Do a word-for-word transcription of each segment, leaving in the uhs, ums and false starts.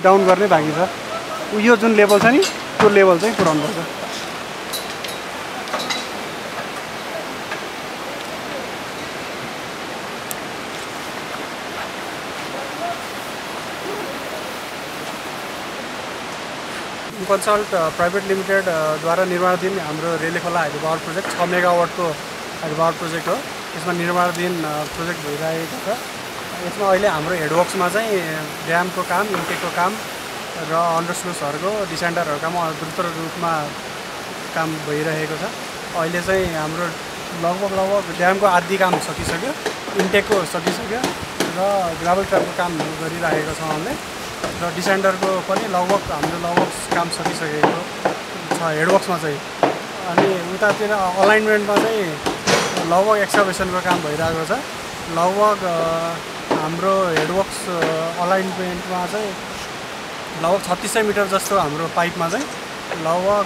Down गर्ने बाँकी छ। यो जुन लेभल छ नि त्यो लेभल चाहिँ पुर्याउनुपर्छ। कन्सल्ट प्राइवेट लिमिटेड द्वारा निर्माणाधीन हाम्रो रेली खोला हाइड्रो पावर प्रोजेक्ट छ मेगावाटको हाइड्रो पावर प्रोजेक्ट हो। यसमा निर्माणाधीन प्रोजेक्ट भइरहेको छ। यसमा अहिले हाम्रो हेडवर्क्समा चाहिँ ड्यामको काम, इन्टेकको काम र अन्डरस्लुसहरूको डिसेन्डरहरूको काम द्रुत रूपमा काम भइरहेको छ। अहिले चाहिँ हाम्रो लगभग लगभग ड्यामको आधी काम सकिसक्यो, इन्टेकको सकिसक्यो र ग्राभल ट्र्याकको काम गरिरहेको छौँ हामीले र डिसेन्डरको पनि लगभग हाम्रो लगभग काम सकिसकेको छ हेडवर्क्समा चाहिँ। अनि उतातिर अलाइनमेन्टमा चाहिँ लगभग एक्सकभेसनको काम भइरहेको छ। लगभग हाम्रो हेडवर्क्स अलाइनमेन्टमा चाहिँ लगभग छत्तिस सय मिटर जस्तो हाम्रो पाइपमा चाहिँ लगभग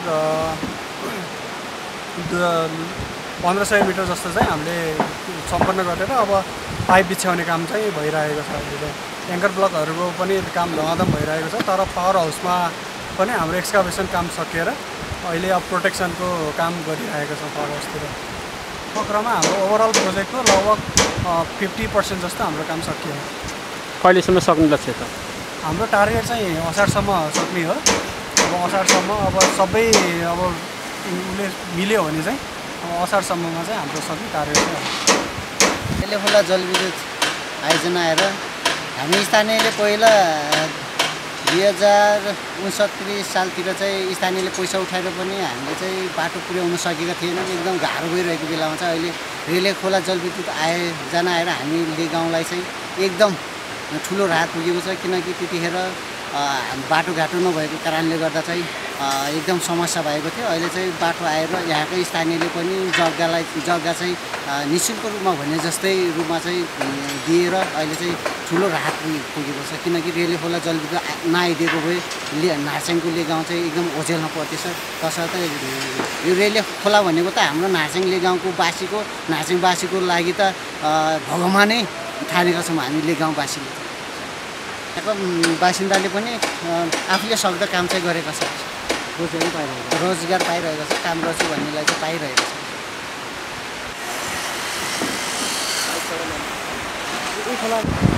पन्ध्र सय मिटर जस्तो चाहिँ हामीले सम्पन्न गरेर अब पाइप बिछ्याउने काम चाहिँ भइरहेको छ। अहिले चाहिँ एङ्कर ब्लकहरूको पनि काम धमाधम भइरहेको छ। तर पावर हाउसमा पनि हाम्रो एक्सकाभेसन काम सकिएर अहिले अब प्रोटेक्सनको काम गरिरहेको छ पावर हाउसतिर। क्रममा हाम्रो ओभरअल प्रोजेक्टको लगभग फिफ्टी पर्सेन्ट जस्तो हाम्रो काम सकियो। कहिलेसम्म सक्ने लक्ष्य त? हाम्रो टार्गेट चाहिँ असारसम्म सक्ने हो। अब असारसम्म अब सबै अब उसले मिल्यो भने चाहिँ अब असारसम्ममा चाहिँ हाम्रो सक्ने टार्गेट छ। रेली खोला जलविद्युत आयोजना आएर हामी स्थानीयले पहिला दुई हजार उनसत्तरी सालतिर चाहिँ स्थानीयले पैसा उठाएर पनि हामीले चाहिँ बाटो पुर्याउन सकेका थिएनौँ। एकदम गाह्रो भइरहेको बेलामा चाहिँ अहिले रेली खोला जलविद्युत आयोजना आएर हामीले गाउँलाई चाहिँ एकदम ठुलो राहत पुगेको छ। किनकि त्यतिखेर बाटोघाटो नभएको कारणले गर्दा चाहिँ एकदम समस्या भएको थियो। अहिले चाहिँ बाटो आएर यहाँकै स्थानीयले पनि जग्गालाई जग्गा चाहिँ निःशुल्क रूपमा भने जस्तै रूपमा चाहिँ दिएर अहिले चाहिँ ठुलो राहत पुगेको छ। किनकि रेली खोला जलविद्युत नआइदिएको भए ले नार्सिङको ले गाउँ चाहिँ एकदम ओझेलमा पर्थ्यो सर। तसर्थ यो रेली खोला भनेको त हाम्रो नार्सिङ ले गाउँको बासीको नार्सिङवासीको लागि त भगवानै ठानेका छौँ हामी ले गाउँवासीले। यहाँको बासिन्दाले पनि आफूले सक्दो काम चाहिँ गरेको छ। रोजगार पाइरहेको छ रोजगार पाइरहेको छ काम गर्छु भन्नेलाई चाहिँ पाइरहेको छ।